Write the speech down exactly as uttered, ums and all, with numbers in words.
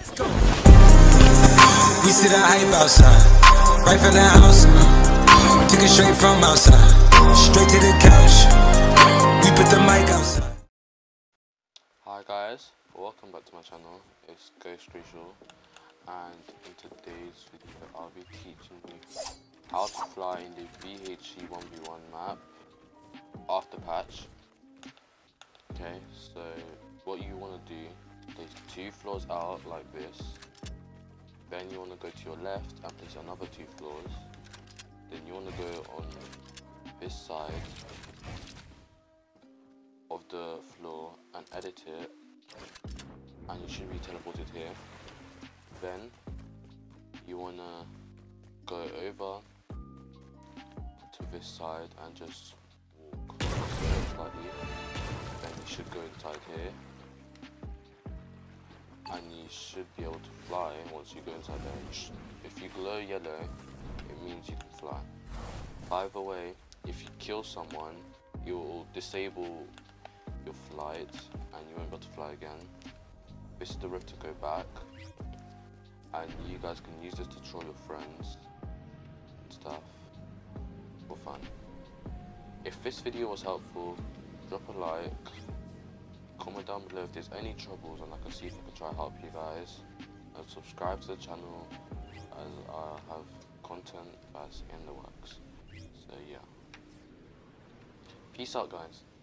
We see the hype outside, right from the house. uh, Took it straight from outside, straight to the couch. We put the mic outside. Hi guys, welcome back to my channel. It's Ghost Crucial, and in today's video I'll be teaching you how to fly in the B H E one v one map after patch. Okay, so what you want to do, there's two floors out like this. Then you want to go to your left and place another two floors. Then you want to go on this side of the floor and edit it, and you should be teleported here. Then you want to go over to this side and just walk slightly. Then you should go inside here, and you should be able to fly once you go inside there. If you glow yellow, it means you can fly. Either way, if you kill someone, you will disable your flight and you won't be able to fly again. This is the rift to go back, and you guys can use this to troll your friends and stuff for fun. If this video was helpful, drop a like, comment down below if there's any troubles, and I can see if I can try to help you guys, and subscribe to the channel as I have content that's in the works. So yeah, peace out guys.